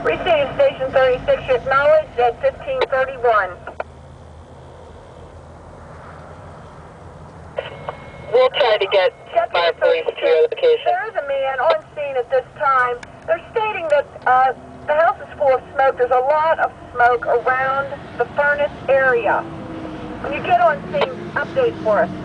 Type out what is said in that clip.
Receive Station 36, your acknowledged at 1531. We'll try to get fire police to your location. There is a man on scene at this time. They're stating that the house is full of smoke. There's a lot of smoke around the furnace area. When you get on scene, update for us.